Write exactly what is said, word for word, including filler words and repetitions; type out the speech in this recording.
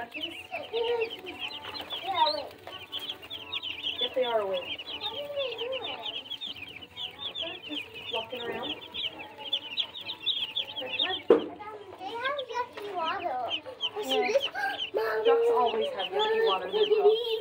yuckies? Yeah, wait. Yep, they are awake. What are they doing? They're just walking around. Okay, come on. They have yucky water. Oh, see Yeah. this? Mom, Ducks always have yucky water. They're gross.